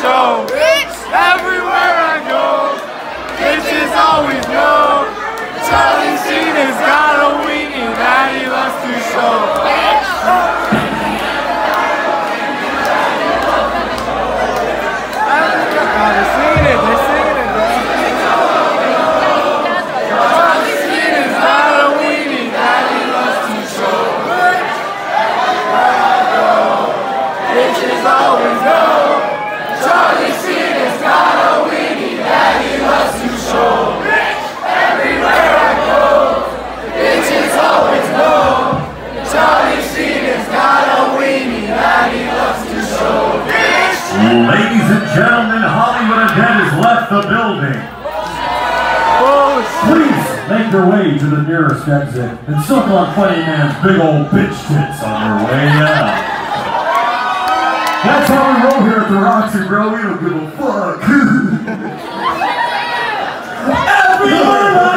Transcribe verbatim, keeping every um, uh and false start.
show. Everywhere I go, bitches always know. Charlie Sheen has got a weenie that he loves to show. They're singing it, they're singing it, bro. Charlie Sheen has got a weenie that he loves to show. Everywhere I go, bitches always know. Charlie Sheen has got a weenie that he loves to show. Everywhere I go, bitches always know. Charlie Sheen has got a weenie that he loves to show. Ladies and gentlemen, Hollywood Undead has left the building. Please make your way to the nearest exit and suck on Funny Man's big old bitch tits on your way out. That's how we roll here at the Roxy, bro. We don't give a fuck. Everyone!